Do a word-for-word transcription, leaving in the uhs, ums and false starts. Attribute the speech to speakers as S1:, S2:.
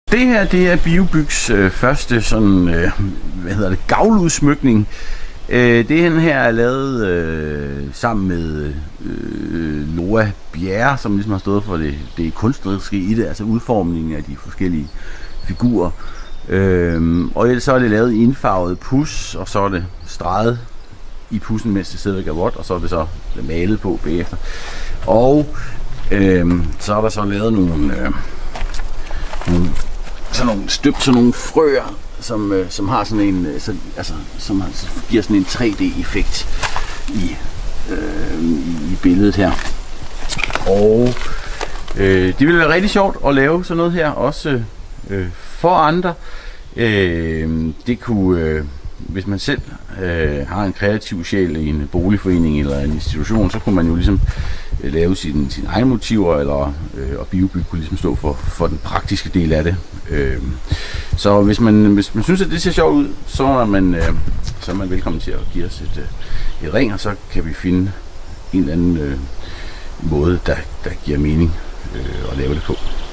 S1: Det her, det er Biobygs øh, første sådan, øh, hvad hedder det, gavludsmykning. Øh, det her er lavet øh, sammen med øh, Noah Bjerre, som ligesom har stået for det, det kunstneriske i det, altså udformningen af de forskellige figurer. Øh, og ellers så er det lavet i indfarvet pus, og så er det streget i pussen, mens det stadigvæk er vådt, og så er det så malet på bagefter. Og øh, så er der så lavet nogle, øh, nogle sådan nogle støbt sådan nogle frøer, som, øh, som har sådan en, så, altså, som har, giver sådan en tre D-effekt i, øh, i billedet her. Og øh, det ville være rigtig sjovt at lave sådan noget her, også øh, for andre. Øh, det kunne, øh, hvis man selv øh, har en kreativ sjæl i en boligforening eller en institution, så kunne man jo ligesom øh, lave sine, sine egne motiver, eller, øh, og Biobyg kunne ligesom stå for, for den praktiske del af det. Øh, så hvis man, hvis man synes, at det ser sjovt ud, så er man, øh, så er man velkommen til at give os et, et ring, og så kan vi finde en eller anden øh, måde, der, der giver mening øh, at lave det på.